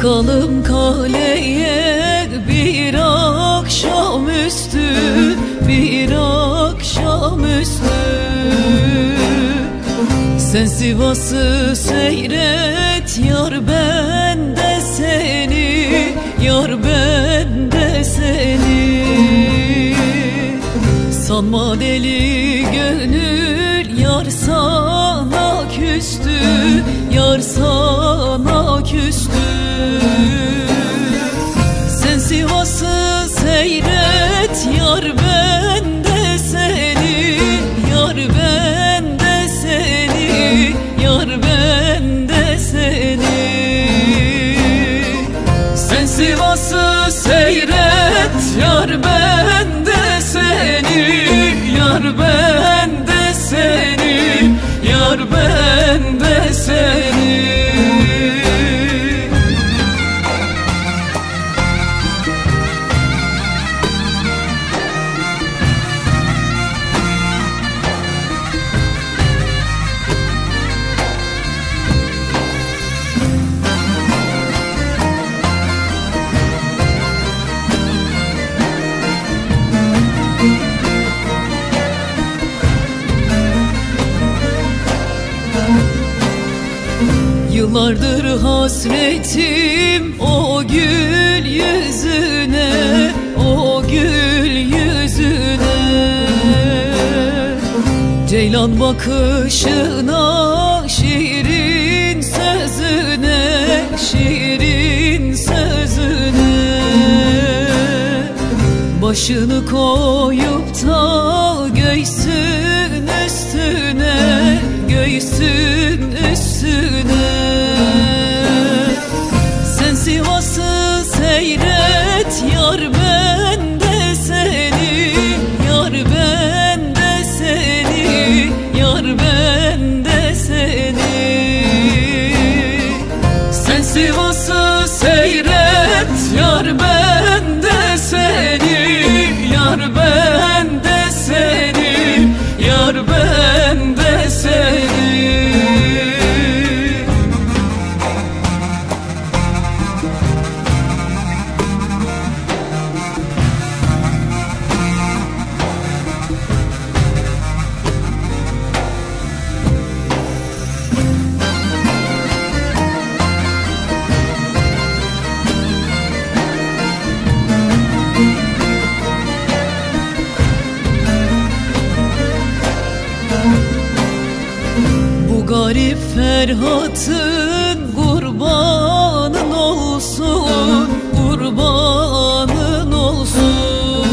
Çıkalım kaleye bir akşamüstü, bir akşamüstü. Sen Sivas'ı seyret yar, ben de seni, yar ben de seni. Sanma deli gönül yar sana küstü, yar sana küstü. Sen Sivas'ı seyret yar, ben de seni, yar ben de seni, yar ben de seni. Sen Sivas'ı seyret yar, ben de seni, yar ben de seni, yar ben de seni. Yıllardır hasretim o gül yüzüne, o gül yüzüne. Ceylan bakışına, şirin sözüne, şirin sözüne. Başını koyup da göğsün üstüne, göğsün üstüne. Sen Sivas'ı seyret yar, ben de seni, yar ben de seni, yar ben de seni. Sen Sivas'ı seyret yar, ben de seni, yar ben de seni, yar ben de seni. Bu garip Ferhat'ın kurbanın olsun, kurbanın olsun.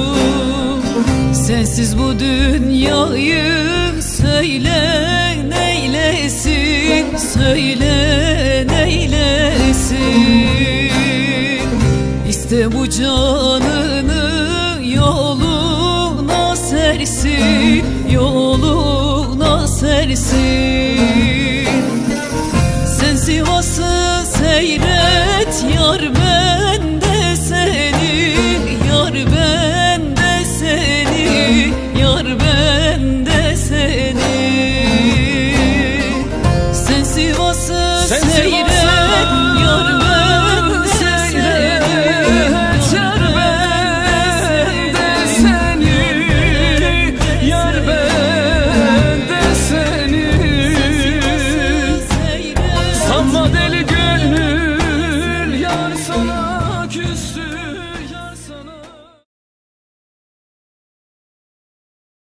Sensiz bu dünyayı söyle neylesin, söyle neylesin. İste bu canını yoluna sersin, yoluna sersin. Sen Sivas'ı seyret yar, ben de seni, yar ben de seni, yar ben de seni. Sen Sivas'ı seyret